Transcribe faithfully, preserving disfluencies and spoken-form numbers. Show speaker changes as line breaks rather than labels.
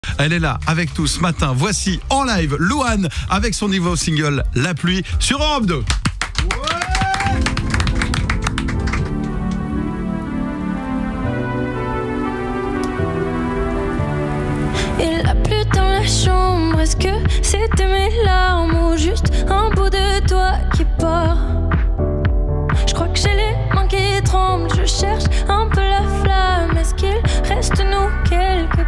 Elle est là avec tout ce matin. Voici en live Louane avec son nouveau single La Pluie sur Europe deux.
Il a plu dans la chambre, est-ce que c'était mes larmes ou juste un bout de toi qui part? Je crois que j'ai les mains qui tremblent, je cherche un peu la flamme, est-ce qu'il reste nous quelque